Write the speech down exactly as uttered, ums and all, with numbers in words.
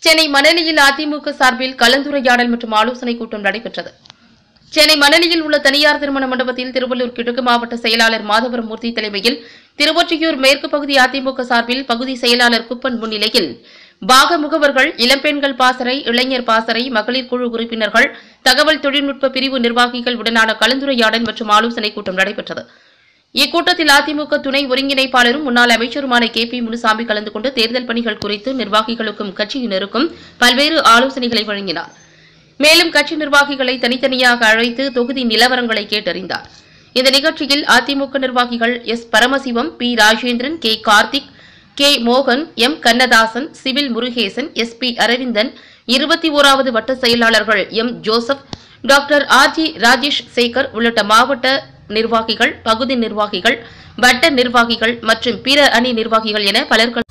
சென்னை மணலியில் அதிமுக சார்பில் கலந்துரையாடல் மற்றும் ஆலோசனைக் கூட்டம் நடைபெற்றது. சென்னை மணலியில் உள்ள தனியார் திருமண மண்டபத்தில் திருவள்ளூர் கிழக்கு மாவட்ட செயலாளர் மாதவரம் மூர்த்தி தலைமையில் திருவொற்றியூர் மேற்கு பகுதி அதிமுக சார்பில் பகுதி செயலாளர் குப்பன் முன்னிலையில் பாக முகவர்கள், இளம்பெண்கள் பாசறை, இளைஞர் பாசறை, மகளிர் குழு உறுப்பினர்கள், தகவல் தொழில்நுட்ப பிரிவு நிர்வாகிகள் உடனான கலந்துரையாடல் மற்றும் ஆலோசனைக் கூட்டம் நடைபெற்றது. இக்கூட்டத்தில் அதிமுக துணை ஒருங்கிணைப்பாளரும் முன்னாள் அமைச்சருமான கே பி முனுசாமி கலந்து கொண்டு தேர்தல் பணிகள் குறித்து நிர்வாகிகளுக்கும் கட்சியினருக்கும் பல்வேறு ஆலோசனைகளை வழங்கினார். மேலும் கட்சி நிர்வாகிகளை தனித்தனியாக அழைத்து தொகுதி நிலவரங்களை கேட்டறிந்தார். இந்த நிகழ்ச்சியில் அதிமுக நிர்வாகிகள் S Paramasivam, P Rajendran, K Karthik, K மோகன், M Kannadasan, civil Murugesan, S P Aravindan, இருபத்தி ஓராவது வட்ட செயலாளர்கள் M Joseph, doctor R G Rajesh Sekar உள்ளிட்ட மாவட்ட நிர்வாகிகள், பகுதி நிர்வாகிகள், வட்ட நிர்வாகிகள் மற்றும் பிற அணி நிர்வாகிகள் என பலர்